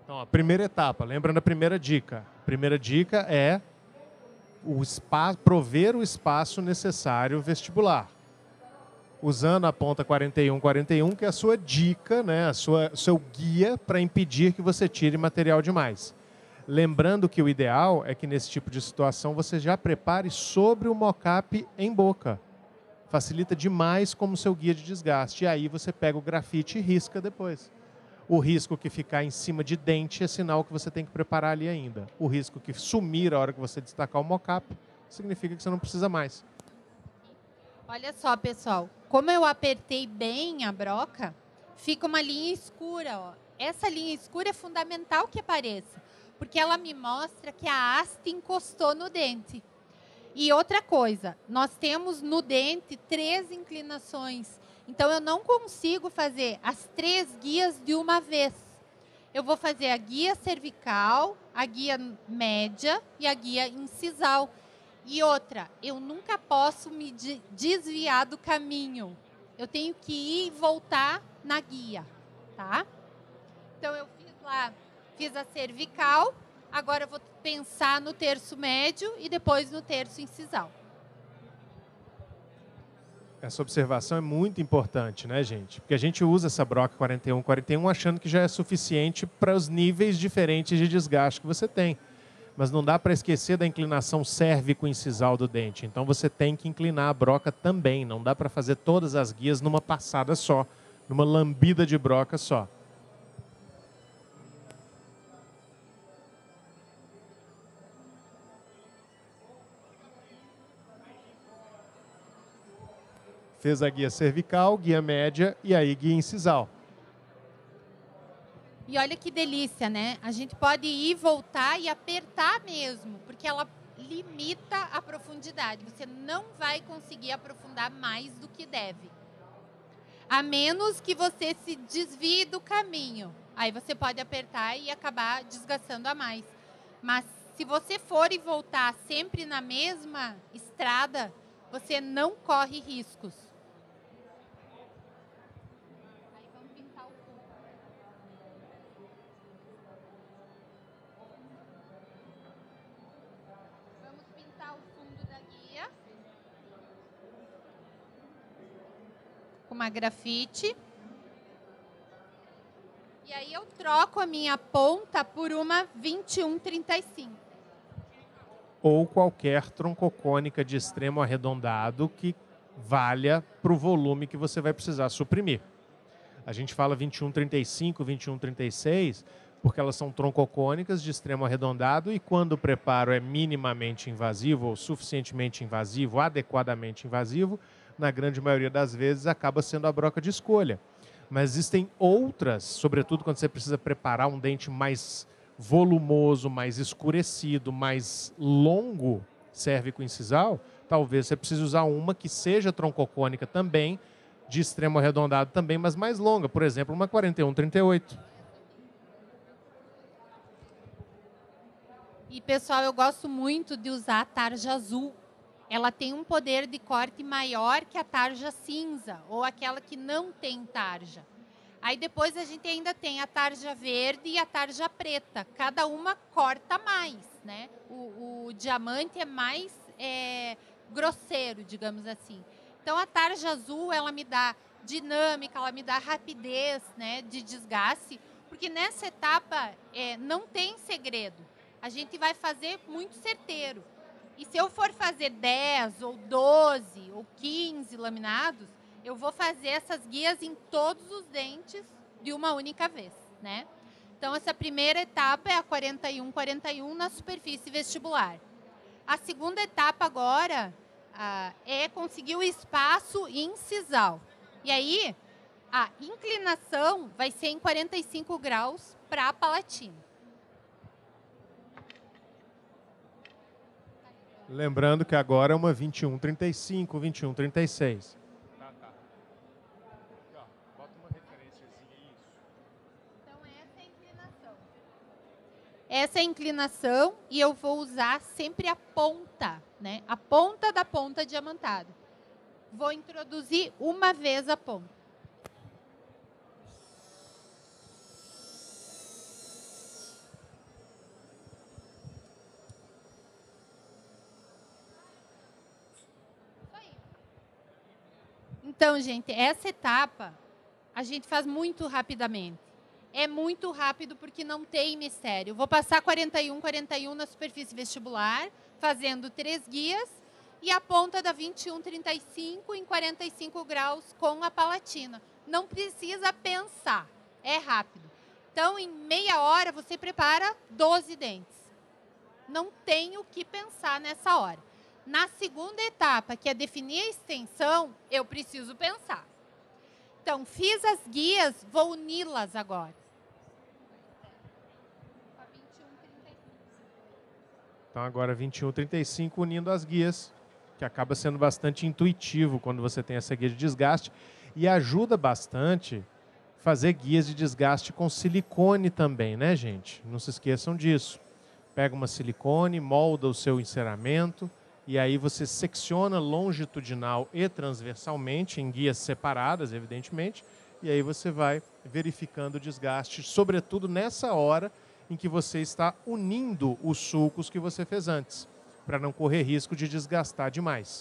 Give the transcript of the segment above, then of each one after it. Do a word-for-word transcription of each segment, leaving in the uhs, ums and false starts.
Então, a primeira etapa, lembrando a primeira dica. A primeira dica é o espaço, prover o espaço necessário vestibular. Usando a ponta quarenta e um quarenta e um, que é a sua dica, né, a sua, seu guia para impedir que você tire material demais. Lembrando que o ideal é que nesse tipo de situação você já prepare sobre o mockup em boca. Facilita demais como seu guia de desgaste. E aí você pega o grafite e risca depois. O risco que ficar em cima de dente é sinal que você tem que preparar ali ainda. O risco que sumir a hora que você destacar o mockup significa que você não precisa mais. Olha só, pessoal. Como eu apertei bem a broca, fica uma linha escura. Ó. Essa linha escura é fundamental que apareça, porque ela me mostra que a haste encostou no dente. E outra coisa, nós temos no dente três inclinações. Então, eu não consigo fazer as três guias de uma vez. Eu vou fazer a guia cervical, a guia média e a guia incisal. E outra, eu nunca posso me desviar do caminho. Eu tenho que ir e voltar na guia, tá? Então, eu fiz lá, fiz a cervical. Agora eu vou pensar no terço médio e depois no terço incisal. Essa observação é muito importante, né, gente? Porque a gente usa essa broca quarenta e um quarenta e um achando que já é suficiente para os níveis diferentes de desgaste que você tem. Mas não dá para esquecer da inclinação cérvico-incisal do dente. Então você tem que inclinar a broca também. Não dá para fazer todas as guias numa passada só, numa lambida de broca só. Fez a guia cervical, guia média e aí guia incisal. E olha que delícia, né? A gente pode ir, voltar e apertar mesmo, porque ela limita a profundidade. Você não vai conseguir aprofundar mais do que deve. A menos que você se desvie do caminho. Aí você pode apertar e acabar desgastando a mais. Mas se você for e voltar sempre na mesma estrada, você não corre riscos. Uma grafite. E aí eu troco a minha ponta por uma vinte e um trinta e cinco. Ou qualquer troncocônica de extremo arredondado que valha para o volume que você vai precisar suprimir. A gente fala vinte e um trinta e cinco, vinte e um trinta e seis, porque elas são troncocônicas de extremo arredondado e quando o preparo é minimamente invasivo ou suficientemente invasivo, adequadamente invasivo, na grande maioria das vezes, acaba sendo a broca de escolha. Mas existem outras, sobretudo quando você precisa preparar um dente mais volumoso, mais escurecido, mais longo, cérvico-incisal, talvez você precise usar uma que seja troncocônica também, de extremo arredondado também, mas mais longa. Por exemplo, uma quarenta e um trinta e oito. E, pessoal, eu gosto muito de usar a tarja azul. Ela tem um poder de corte maior que a tarja cinza, ou aquela que não tem tarja. Aí depois a gente ainda tem a tarja verde e a tarja preta. Cada uma corta mais, né? O, o diamante é mais é, grosseiro, digamos assim. Então a tarja azul, ela me dá dinâmica, ela me dá rapidez, né, de desgaste, porque nessa etapa é, não tem segredo. A gente vai fazer muito certeiro. E se eu for fazer dez, ou doze, ou quinze laminados, eu vou fazer essas guias em todos os dentes de uma única vez, né? Então, essa primeira etapa é a quarenta e um quarenta e um na superfície vestibular. A segunda etapa agora ah, é conseguir o espaço incisal. E aí, a inclinação vai ser em quarenta e cinco graus para a palatina. Lembrando que agora é uma vinte e um trinta e cinco, vinte e um trinta e seis. Tá, tá. Aqui, ó, bota uma referenciazinha isso. Então, essa é a inclinação. Essa é a inclinação e eu vou usar sempre a ponta, né? A ponta da ponta diamantada. Vou introduzir uma vez a ponta. Então, gente, essa etapa a gente faz muito rapidamente. É muito rápido porque não tem mistério. Vou passar quarenta e um, quarenta e um na superfície vestibular, fazendo três guias, e a ponta da vinte e um, trinta e cinco em quarenta e cinco graus com a palatina. Não precisa pensar, é rápido. Então, em meia hora, você prepara doze dentes. Não tem o que pensar nessa hora. Na segunda etapa, que é definir a extensão, eu preciso pensar. Então, fiz as guias, vou uni-las agora. Então, agora vinte e um, trinta e cinco unindo as guias, que acaba sendo bastante intuitivo quando você tem essa guia de desgaste. E ajuda bastante fazer guias de desgaste com silicone também, né, gente? Não se esqueçam disso. Pega uma silicone, molda o seu enceramento, e aí você secciona longitudinal e transversalmente, em guias separadas, evidentemente, e aí você vai verificando o desgaste, sobretudo nessa hora em que você está unindo os sulcos que você fez antes, para não correr risco de desgastar demais.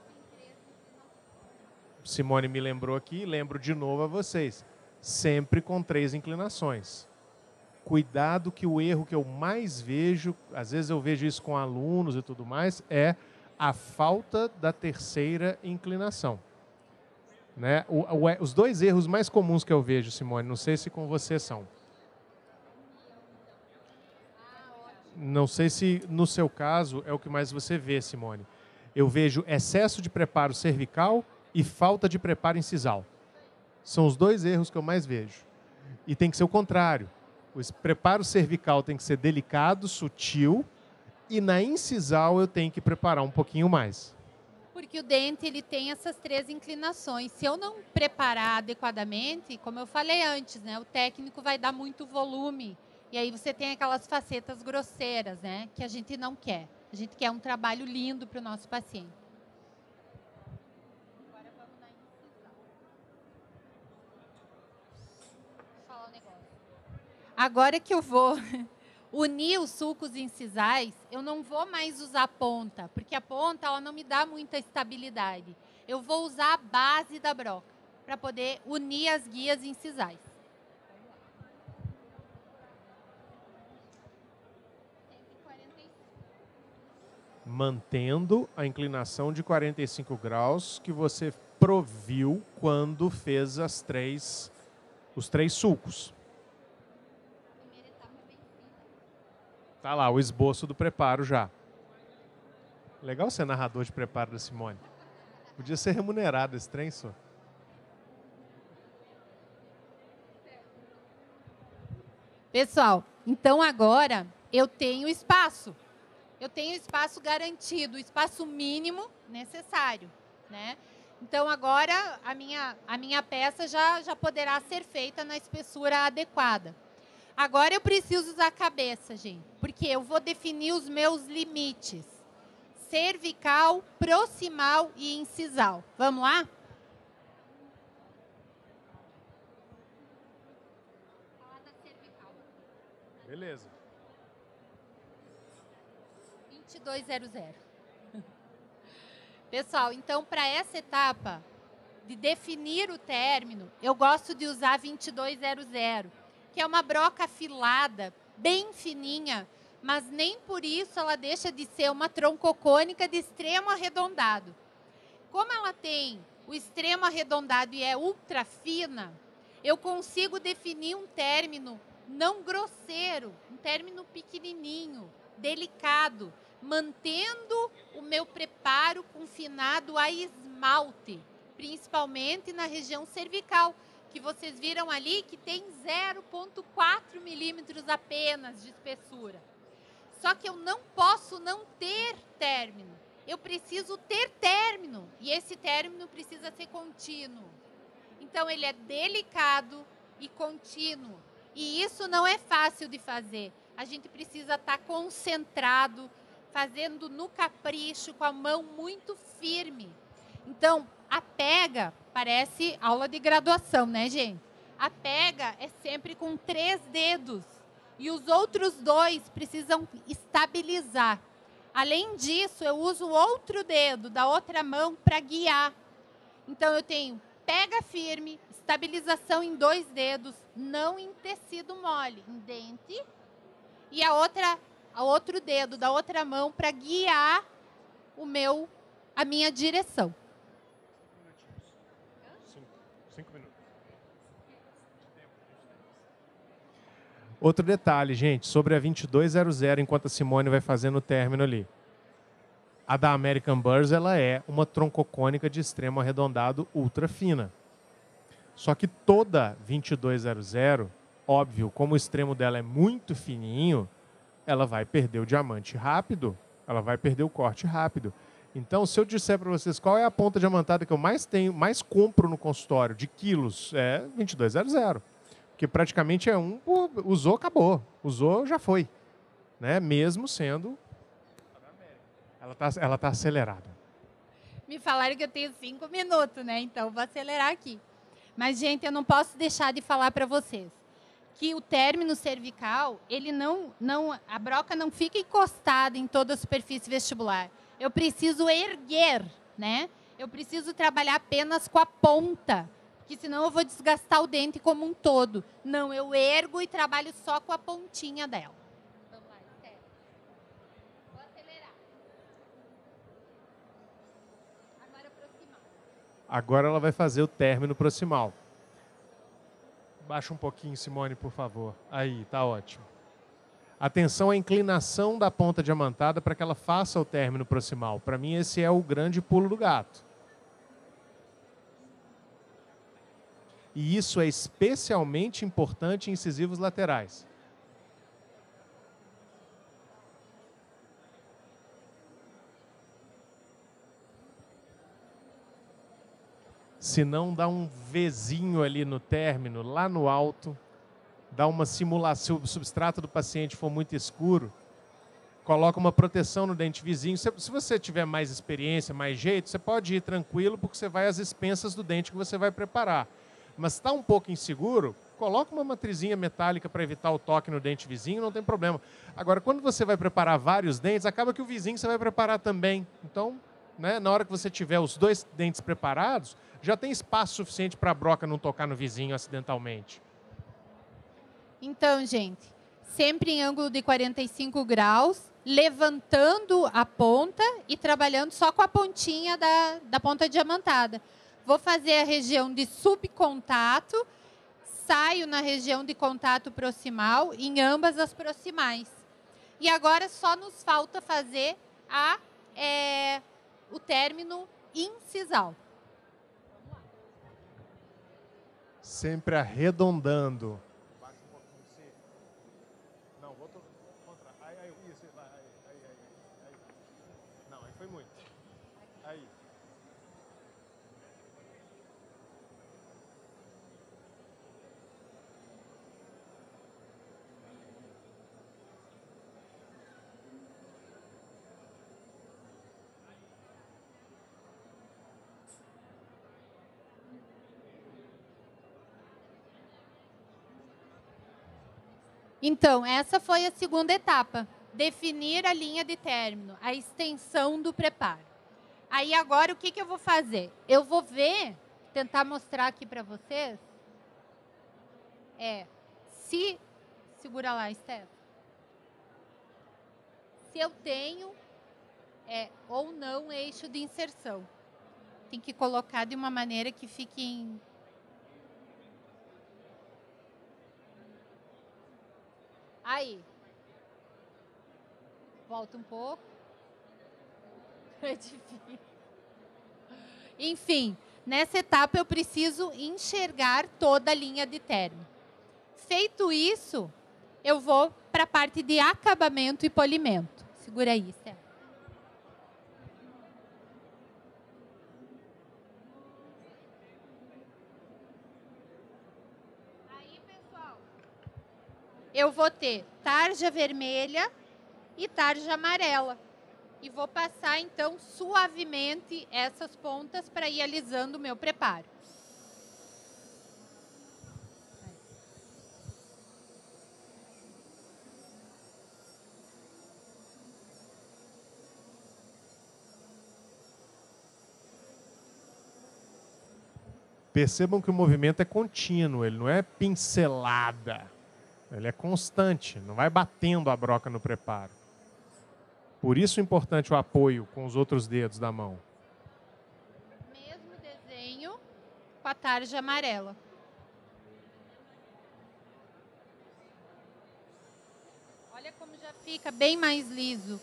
Simone me lembrou aqui, lembro de novo a vocês, sempre com três inclinações. Cuidado que o erro que eu mais vejo, às vezes eu vejo isso com alunos e tudo mais, é a falta da terceira inclinação. Né? O, o, os dois erros mais comuns que eu vejo, Simone, não sei se com você são. Não sei se no seu caso é o que mais você vê, Simone. Eu vejo excesso de preparo cervical e falta de preparo incisal. São os dois erros que eu mais vejo. E tem que ser o contrário. O preparo cervical tem que ser delicado, sutil, e na incisal eu tenho que preparar um pouquinho mais. Porque o dente ele tem essas três inclinações. Se eu não preparar adequadamente, como eu falei antes, né, o técnico vai dar muito volume. E aí você tem aquelas facetas grosseiras, né, que a gente não quer. A gente quer um trabalho lindo para o nosso paciente. Agora vamos na incisal. Deixa eu falar um negócio. Agora que eu vou unir os sulcos incisais, eu não vou mais usar a ponta, porque a ponta ela não me dá muita estabilidade. Eu vou usar a base da broca para poder unir as guias incisais. Mantendo a inclinação de quarenta e cinco graus que você proviu quando fez as três, os três sulcos. Tá lá, o esboço do preparo já. Legal ser narrador de preparo da Simone. Podia ser remunerado esse trem, só. Pessoal, então agora eu tenho espaço. Eu tenho espaço garantido, o espaço mínimo necessário, né? Então agora a minha, a minha peça já, já poderá ser feita na espessura adequada. Agora eu preciso usar a cabeça, gente, porque eu vou definir os meus limites. Cervical, proximal e incisal. Vamos lá? Beleza. vinte e dois zero zero. Pessoal, então para essa etapa de definir o término, eu gosto de usar vinte e dois zero zero. Que é uma broca afilada, bem fininha, mas nem por isso ela deixa de ser uma troncocônica de extremo arredondado. Como ela tem o extremo arredondado e é ultra fina, eu consigo definir um término não grosseiro, um término pequenininho, delicado, mantendo o meu preparo confinado a esmalte, principalmente na região cervical, que vocês viram ali que tem zero vírgula quatro milímetros apenas de espessura. Só que eu não posso não ter término. Eu preciso ter término. E esse término precisa ser contínuo. Então, ele é delicado e contínuo. E isso não é fácil de fazer. A gente precisa estar concentrado, fazendo no capricho, com a mão muito firme. Então, a pega parece aula de graduação, né, gente? A pega é sempre com três dedos e os outros dois precisam estabilizar. Além disso, eu uso o outro dedo da outra mão para guiar. Então, eu tenho pega firme, estabilização em dois dedos, não em tecido mole, em dente. E a outra, a outro dedo da outra mão para guiar o meu, a minha direção. Cinco, cinco minutos. Outro detalhe, gente, sobre a vinte e dois zero zero, enquanto a Simone vai fazendo o término ali. A da American Burrs, ela é uma troncocônica de extremo arredondado ultra fina. Só que toda vinte e dois zero zero, óbvio, como o extremo dela é muito fininho, ela vai perder o diamante rápido, ela vai perder o corte rápido. Então, se eu disser para vocês qual é a ponta diamantada que eu mais tenho, mais compro no consultório de quilos, é vinte e dois zero zero. Porque praticamente é um, usou, acabou. Usou, já foi. Né? Mesmo sendo... Ela está ela tá acelerada. Me falaram que eu tenho cinco minutos, né? Então, vou acelerar aqui. Mas, gente, eu não posso deixar de falar para vocês que o término cervical, ele não, não, a broca não fica encostada em toda a superfície vestibular. Eu preciso erguer, né? Eu preciso trabalhar apenas com a ponta, porque senão eu vou desgastar o dente como um todo. Não, eu ergo e trabalho só com a pontinha dela. Vamos lá, Esther. Vou acelerar. Agora proximal. Agora ela vai fazer o término proximal. Baixa um pouquinho, Simone, por favor. Aí, tá ótimo. Atenção à inclinação da ponta diamantada para que ela faça o término proximal. Para mim, esse é o grande pulo do gato. E isso é especialmente importante em incisivos laterais. Se não dá um Vzinho ali no término, lá no alto, dá uma simulação, se o substrato do paciente for muito escuro, coloca uma proteção no dente vizinho. Se, se você tiver mais experiência, mais jeito, você pode ir tranquilo, porque você vai às expensas do dente que você vai preparar. Mas se está um pouco inseguro, coloca uma matrizinha metálica para evitar o toque no dente vizinho, não tem problema. Agora, quando você vai preparar vários dentes, acaba que o vizinho você vai preparar também. Então, né, na hora que você tiver os dois dentes preparados, já tem espaço suficiente para a broca não tocar no vizinho acidentalmente. Então, gente, sempre em ângulo de quarenta e cinco graus, levantando a ponta e trabalhando só com a pontinha da, da ponta diamantada. Vou fazer a região de subcontato, saio na região de contato proximal, em ambas as proximais. E agora só nos falta fazer a, é, o término incisal. Sempre arredondando. Baixa um pouquinho, sim. Não, voltou contra. Aí, aí, isso, aí, aí, aí, aí. Não, aí foi muito. Aí. Então, essa foi a segunda etapa. Definir a linha de término, a extensão do preparo. Aí agora o que, que eu vou fazer? Eu vou ver, tentar mostrar aqui para vocês. É, se... Segura lá, Esther. Se eu tenho é, ou não eixo de inserção. Tem que colocar de uma maneira que fique em... Aí. Volta um pouco. É difícil. Enfim, nessa etapa eu preciso enxergar toda a linha de término. Feito isso, eu vou para a parte de acabamento e polimento. Segura aí, Esther. Aí, pessoal, eu vou ter tarja vermelha e tarja amarela. E vou passar, então, suavemente essas pontas para ir alisando o meu preparo. Percebam que o movimento é contínuo, ele não é pincelada. Ele é constante, não vai batendo a broca no preparo. Por isso é importante o apoio com os outros dedos da mão. Mesmo desenho com a tarja amarela. Olha como já fica bem mais liso.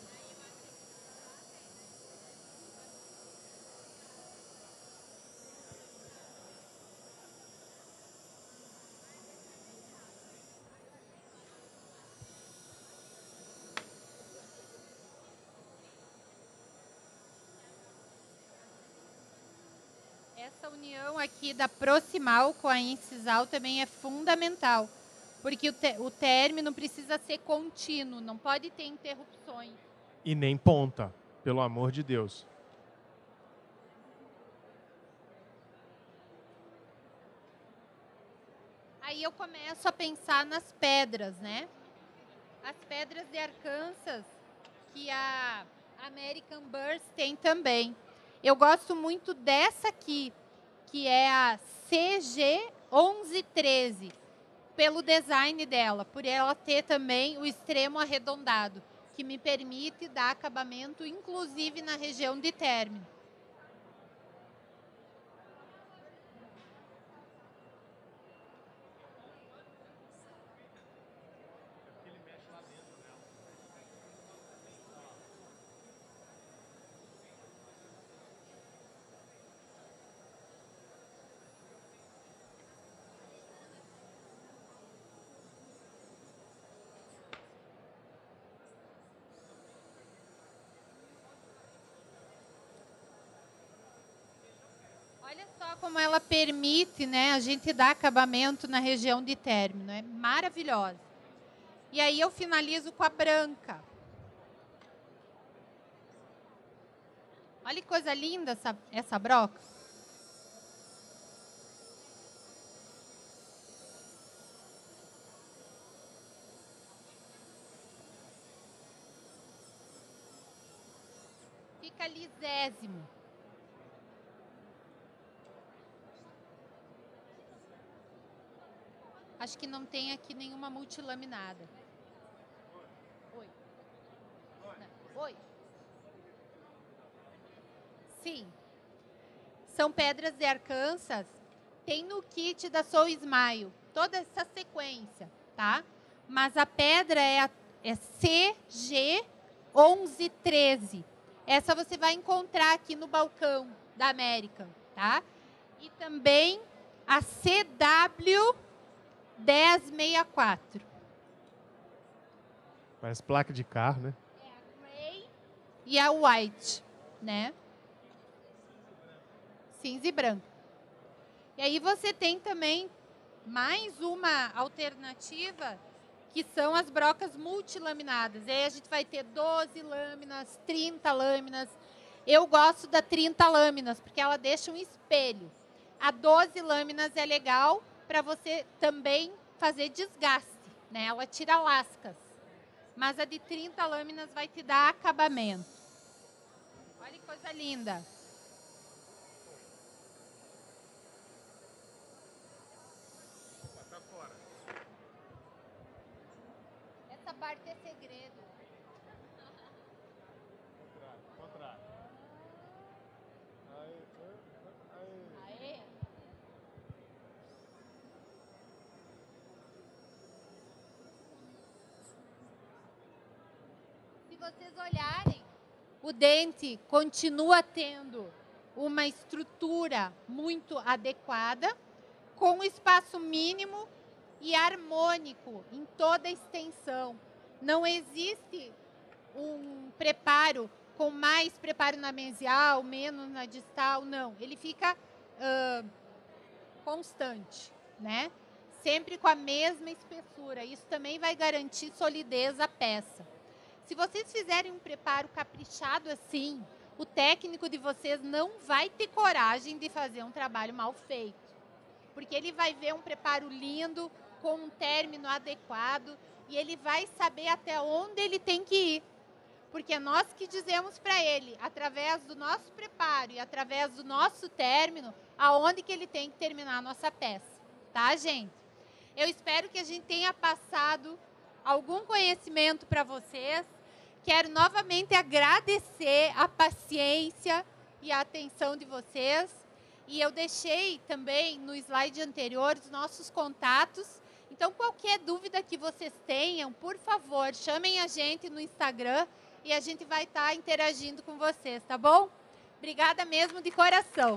Essa união aqui da proximal com a incisal também é fundamental, porque o, te, o término precisa ser contínuo, não pode ter interrupções. E nem ponta, pelo amor de Deus. Aí eu começo a pensar nas pedras, né? As pedras de Arkansas, que a American Burst tem também. Eu gosto muito dessa aqui, que é a C G onze treze, pelo design dela, por ela ter também o extremo arredondado, que me permite dar acabamento, inclusive na região de término. Olha só como ela permite, né, a gente dar acabamento na região de término. É maravilhosa. E aí eu finalizo com a branca. Olha que coisa linda essa, essa broca. Fica lisésimo. Acho que não tem aqui nenhuma multilaminada. Oi. Não. Oi. Sim. São pedras de Arkansas. Tem no kit da Soul Smile toda essa sequência, tá? Mas a pedra é, a, é C G onze treze. Essa você vai encontrar aqui no balcão da American, tá? E também a C W dez sessenta e quatro. Parece placa de carro, né? É a Grey e a White, né? Cinza e branco. E aí você tem também mais uma alternativa, que são as brocas multilaminadas. E aí a gente vai ter doze lâminas, trinta lâminas. Eu gosto da trinta lâminas, porque ela deixa um espelho. A doze lâminas é legal para você também fazer desgaste, né? Ela tira lascas. Mas a de trinta lâminas vai te dar acabamento. Olha que coisa linda. Essa parte é segredo. Contrário. Aê. Se vocês olharem, o dente continua tendo uma estrutura muito adequada, com um espaço mínimo e harmônico em toda a extensão. Não existe um preparo com mais preparo na mesial, menos na distal, não. Ele fica uh, constante, né? Sempre com a mesma espessura. Isso também vai garantir solidez à peça. Se vocês fizerem um preparo caprichado assim, o técnico de vocês não vai ter coragem de fazer um trabalho mal feito. Porque ele vai ver um preparo lindo, com um término adequado, e ele vai saber até onde ele tem que ir. porque é nós que dizemos para ele, através do nosso preparo e através do nosso término, aonde que ele tem que terminar a nossa peça, tá, gente? Eu espero que a gente tenha passado algum conhecimento para vocês. Quero novamente agradecer a paciência e a atenção de vocês. E eu deixei também no slide anterior os nossos contatos. Então, qualquer dúvida que vocês tenham, por favor, chamem a gente no Instagram e a gente vai estar interagindo com vocês, tá bom? Obrigada mesmo de coração.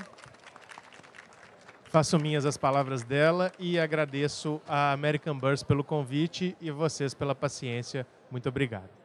Faço minhas as palavras dela e agradeço a American Burst pelo convite e vocês pela paciência. Muito obrigado.